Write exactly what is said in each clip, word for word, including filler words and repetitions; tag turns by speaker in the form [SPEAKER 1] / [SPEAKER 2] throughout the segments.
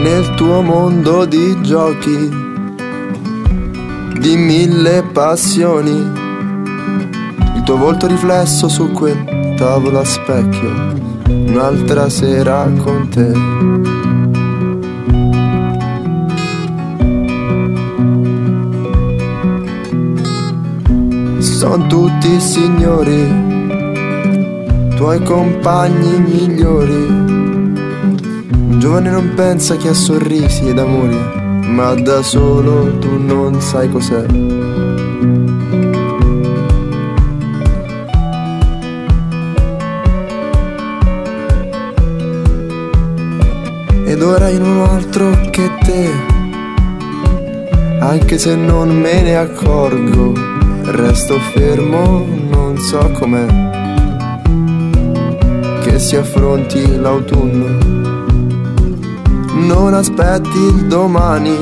[SPEAKER 1] nel tuo mondo di giochi, di mille passioni, il tuo volto riflesso su quel tavolo a specchio, un'altra sera con te. Sono tutti signori, tuoi compagni migliori. Un giovane non pensa che ha sorrisi ed amori, ma da solo tu non sai cos'è. Ed ora in un altro che te, anche se non me ne accorgo, resto fermo, non so com'è che si affronti l'autunno. Non aspetti il domani,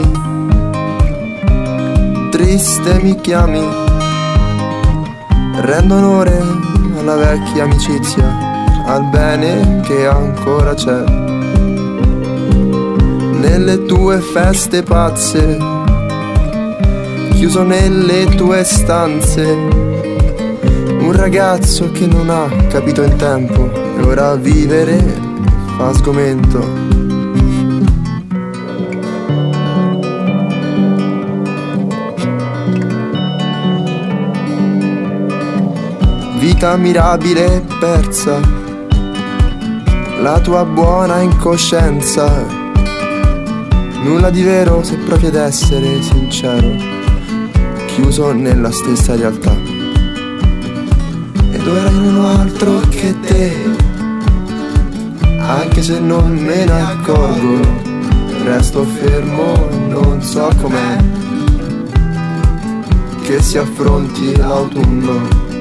[SPEAKER 1] triste mi chiami, rendo onore alla vecchia amicizia, al bene che ancora c'è. Nelle tue feste pazze, chiuso nelle tue stanze, un ragazzo che non ha capito in tempo e ora vivere fa sgomento. Vita mirabile persa, la tua buona incoscienza, nulla di vero se provi ad essere sincero, chiuso nella stessa realtà. Ed ora in un altro che te, anche se non me ne accorgo, resto fermo, non so com'è che si affronti l'autunno.